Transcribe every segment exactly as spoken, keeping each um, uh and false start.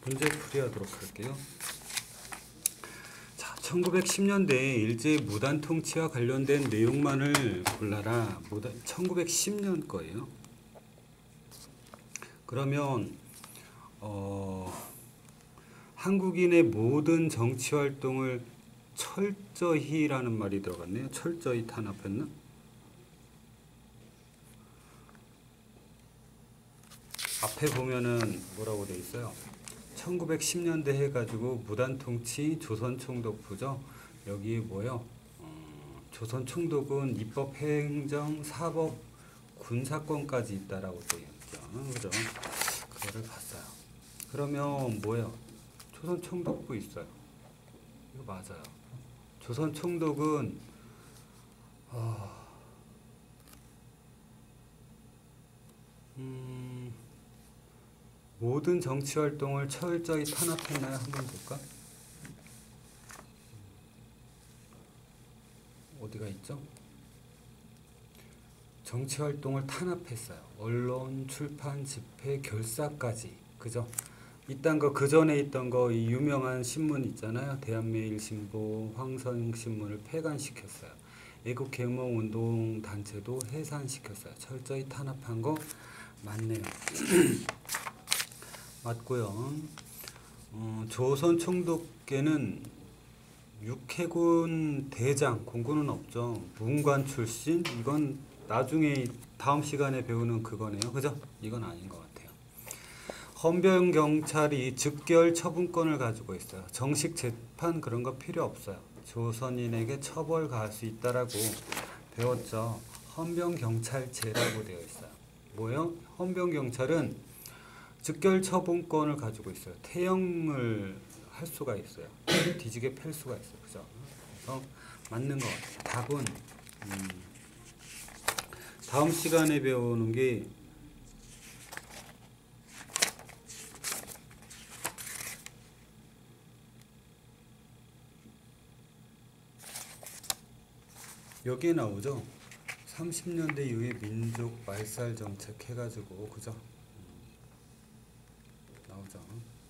문제 풀이하도록 할게요. 자, 천구백십 년대에 일제의 무단 통치와 관련된 내용만을 골라라. 무단, 천구백십 년 거예요. 그러면 어, 한국인의 모든 정치 활동을 철저히라는 말이 들어갔네요. 철저히 탄압했나? 앞에 보면은 뭐라고 돼 있어요? 천구백십 년대 해가지고 무단통치 조선총독부죠. 여기 뭐요? 어, 조선총독은 입법, 행정, 사법, 군사권까지 있다라고 되어 있죠. 그죠? 그거를 봤어요. 그러면 뭐예요? 조선총독부 있어요. 이거 맞아요. 조선총독은 어, 음, 모든 정치활동을 철저히 탄압했나요? 한번 볼까? 어디가 있죠? 정치활동을 탄압했어요. 언론, 출판, 집회, 결사까지. 그죠? 이딴 거, 그 전에 있던 거, 이 유명한 신문 있잖아요. 대한매일신보, 황선신문을 폐간시켰어요. 애국개몽운동 단체도 해산시켰어요. 철저히 탄압한 거 맞네요. 맞고요. 어, 조선 총독께는 육해군 대장, 공군은 없죠. 문관 출신, 이건 나중에 다음 시간에 배우는 그거네요. 그죠? 이건 아닌 것 같아요. 헌병 경찰이 즉결 처분권을 가지고 있어요. 정식 재판 그런 거 필요 없어요. 조선인에게 처벌 가할 수 있다라고 배웠죠. 헌병 경찰제라고 되어 있어요. 뭐요? 헌병 경찰은 즉결 처분권을 가지고 있어요. 태형을 할 수가 있어요. 뒤지게 팰 수가 있어요. 그죠? 그래서 맞는 것 같아요. 답은 음, 다음 시간에 배우는 게 여기에 나오죠. 삼십 년대 이후에 민족 말살 정책 해가지고 그죠? 나오죠.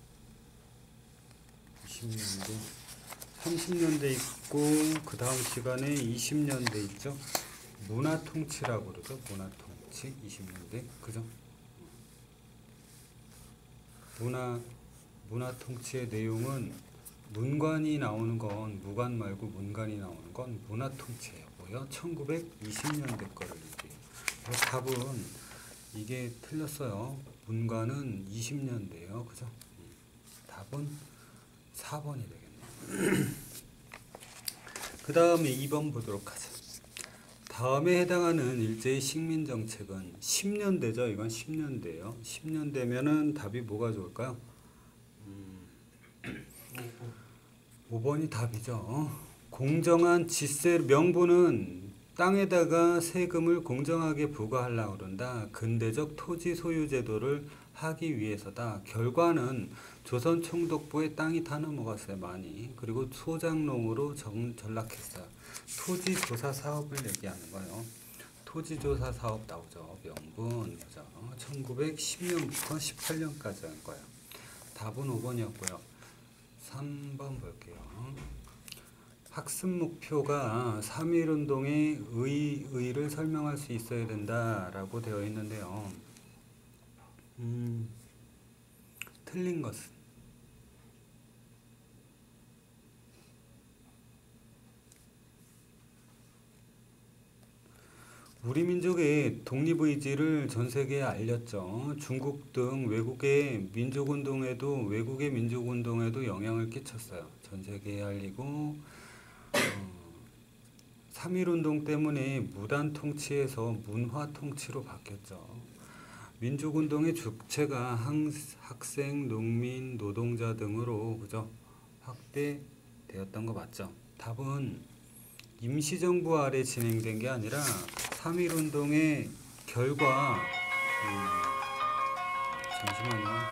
이십 년대, 삼십 년대 있고 그 다음 시간에 이십 년대 있죠. 문화통치라고 그러죠. 문화통치 이십 년대 그죠? 문화 문화통치의 내용은 문관이 나오는 건 무관 말고 문관이 나오는 건 문화통치예요. 뭐요? 천구백이십 년대 거를 얘기해요. 그래서 답은 이게 틀렸어요. 문관은 이십 년대예요. 그죠? 답은 사 번이 되겠네요. 그 다음에 이 번 보도록 하죠. 다음에 해당하는 일제의 식민정책은 십 년대죠. 이건 십 년대예요. 십 년대면은 답이 뭐가 좋을까요? 음, 오 번이 답이죠. 공정한 지세 명분은 땅에다가 세금을 공정하게 부과하려고 그런다. 근대적 토지 소유 제도를 하기 위해서다. 결과는 조선 총독부의 땅이 다 넘어갔어요. 많이. 그리고 소장농으로 정, 전락했어요. 토지조사 사업을 얘기하는 거예요. 토지조사 사업 나오죠. 명분. 그죠? 천구백십 년부터 십팔 년까지 한 거예요. 답은 오 번이었고요. 삼 번 볼게요. 학습 목표가 삼일운동의 의, 의의를 설명할 수 있어야 된다라고 되어 있는데요. 음, 틀린 것은 우리 민족의 독립의지를 전 세계에 알렸죠. 중국 등 외국의 민족운동에도 외국의 민족운동에도 영향을 끼쳤어요. 전 세계에 알리고 어, 삼일운동 때문에 무단 통치에서 문화 통치로 바뀌었죠. 민족운동의 주체가 학생, 농민, 노동자 등으로 그죠? 확대되었던 거 맞죠? 답은 임시정부 아래 진행된 게 아니라 삼일운동의 결과 음, 잠시만요.